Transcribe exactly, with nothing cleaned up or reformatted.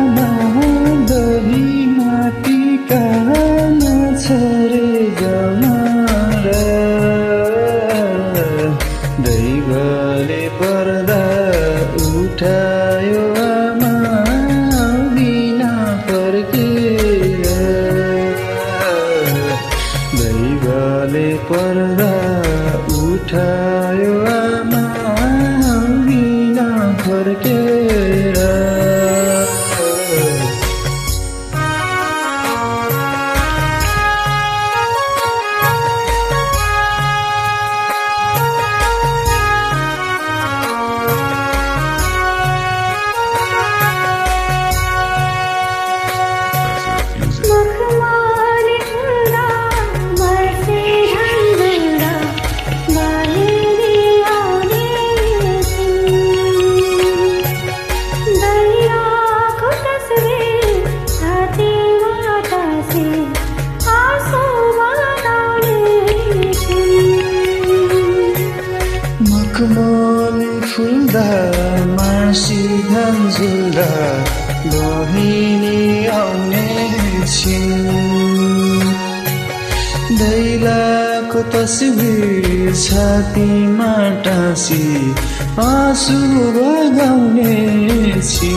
दही माटीका छोरे जमारा दैवले पर्दा उठायो आमा बिना फर्केर दैवले पर्दा उठायो आमा बिना फर्केर मखमली फुल्दा मासी धान झुल्दा बहिनी आउने छिन् दैलाको तस्बिर छातीमा टाँसी आँसु बगाउने छिन्